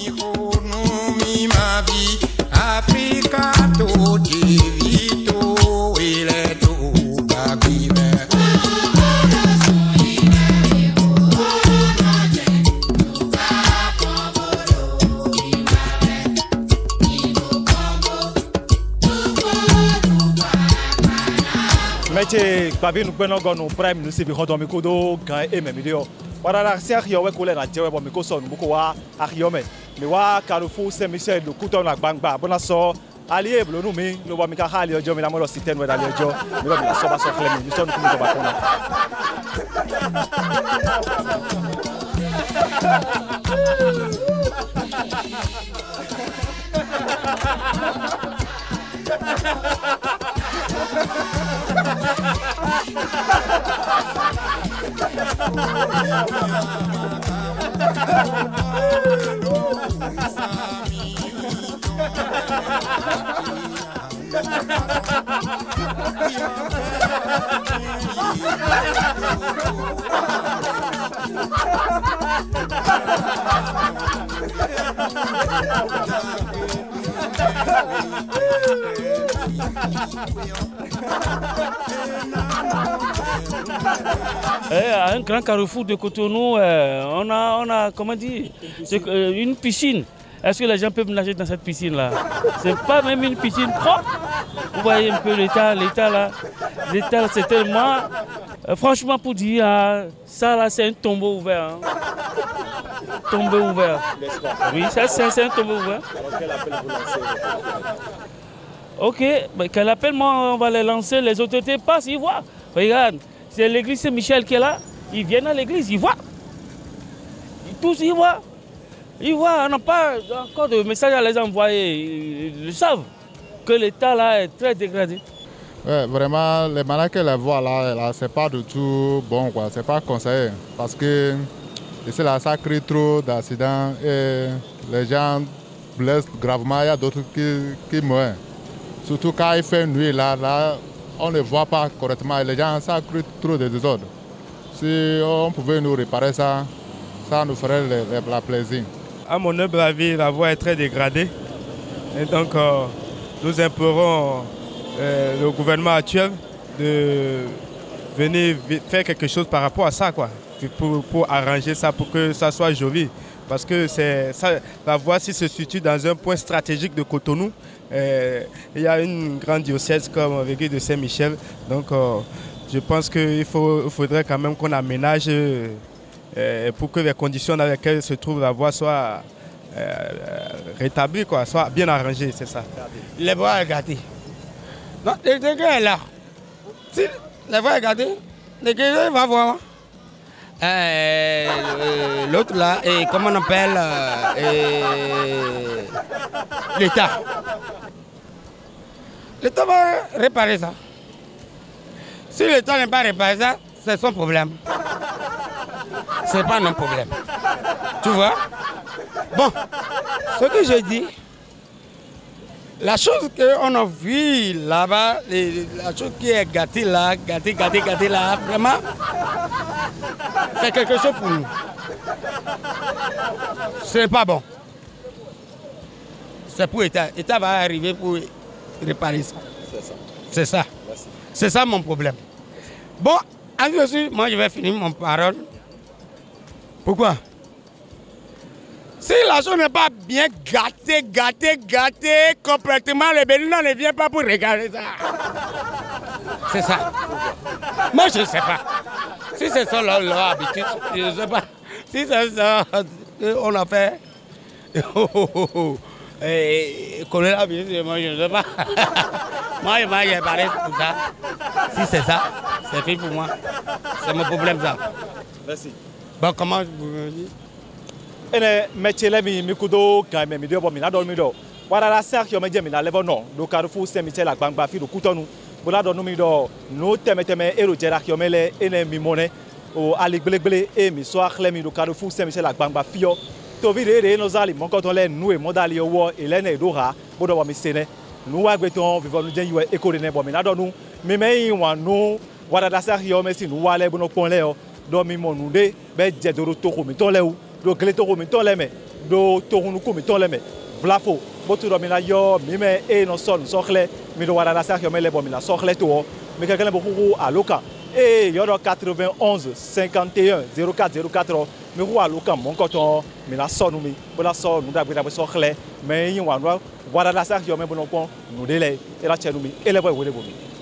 Meche babi nukbeno gonu prime minister bi hondo mikodo gan ememidio warara si akhiowe kole na jewe bo mikoso nuko wa akhiome mi wa Carrefour Saint-Michel do kuto na gbangba bona so ali eblo nu mi lo bo mi ka hali ojo mi la mo lo siten we dali ojo mi lo mi so ba so flemi mi so nuko mi to ba kono Un grand carrefour de Cotonou, on a comment dire, une piscine. Est-ce que les gens peuvent nager dans cette piscine-là? C'est pas même une piscine propre. Vous voyez un peu l'état là. L'état, c'est tellement... franchement, pour dire, ça là, c'est un tombeau ouvert. Hein. Tombeau ouvert. Oui, ça c'est un tombeau ouvert. Ok, mais quel appel, moi, on va les lancer, les autorités passent, ils voient. Regarde, c'est l'église Saint-Michel qui est là. Ils viennent à l'église, ils voient. Tous, ils voient. Ils voient, on n'a pas encore de message à les envoyer. Ils savent que l'état là est très dégradé. Ouais, vraiment, les malades que les voient là c'est pas du tout bon, quoi. C'est pas conseillé. Parce que ici, là, ça crée trop d'accidents et les gens blessent gravement. Il y a d'autres qui meurent. Surtout quand il fait nuit, là, on ne voit pas correctement. Les gens, ça crée trop de désordre. Si on pouvait nous réparer ça, ça nous ferait la plaisir. À mon humble avis, la voie est très dégradée. Et donc, nous implorons le gouvernement actuel de venir faire quelque chose par rapport à ça, quoi, pour arranger ça, pour que ça soit joli. Parce que la voie se situe dans un point stratégique de Cotonou. Il y a une grande diocèse comme l'église de Saint-Michel. Donc, je pense qu'il faudrait quand même qu'on aménage pour que les conditions dans lesquelles se trouve la voie soient rétablies, quoi, soient bien arrangées, c'est ça. Les voies est gâtées. Non, le degré est là. Si les voies est gâtée, le degré va voir. L'autre là, et comment on appelle l'État. L'État va réparer ça. Si l'État n'est pas réparé ça, c'est son problème. C'est pas notre problème. Tu vois? Bon, ce que je dis, la chose qu'on a vue là-bas, la chose qui est gâtée là, vraiment, c'est quelque chose pour nous. C'est pas bon. C'est pour l'État. L'État va arriver pour réparer ça. C'est ça. C'est ça mon problème. Bon, moi je vais finir mon parole. Pourquoi? Si la chose n'est pas bien gâtée complètement, le Bénin ne vient pas pour regarder ça. C'est ça. Moi je ne sais pas. Si c'est ça leur habitude, je ne sais pas. Si c'est ça qu'on a fait, moi je ne sais pas. Moi j'ai parlé pour ça. Si c'est ça, c'est fait pour moi. C'est mon problème ça. Merci. Bon, comment vous me dites? Ene mechele mi mikudo kan me mi do bo mi na do mi do warara sa ki o meje mi na level no do Carrefour Saint-Michel agbangba fi do Kutonu bola do nu mi do no temeteme ero jera ki o mele ene mi mone o aligbelegbele e mi so akhle mi do Carrefour Saint-Michel agbangba fi yo to vi re no zali mo ko to le nu e modali owo elene do ha bodo bo mi sene nu wa gbeton vivo nu je yiwe ekore ne bo mi na do nu mi me yin wa nu warara sa ki o me si nu wa le bono pon le o do mi mo nu de be je doro to ko mi to le o do gele to ko mi to le me do tohunu ku mi ton le me vlafo botu do mi na yo mi me e no son so khle mi do wara la sa me le bo mi la so khle to mi ka kele bo ku aloka e yo do 91 51 04 04 mi ku aloka mon koton mi la so nu mi bo la so nu da gbe so khle me yin wa wara la sa me bo no pon nu de le e la chenu mi e le bo we le bo mi